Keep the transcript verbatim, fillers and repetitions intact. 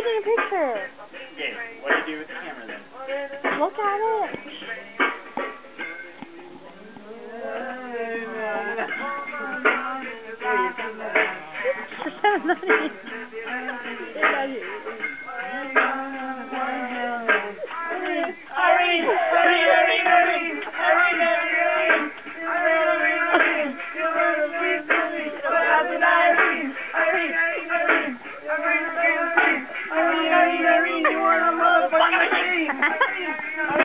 taking a picture. Okay, what do you do with the camera then? Look at it.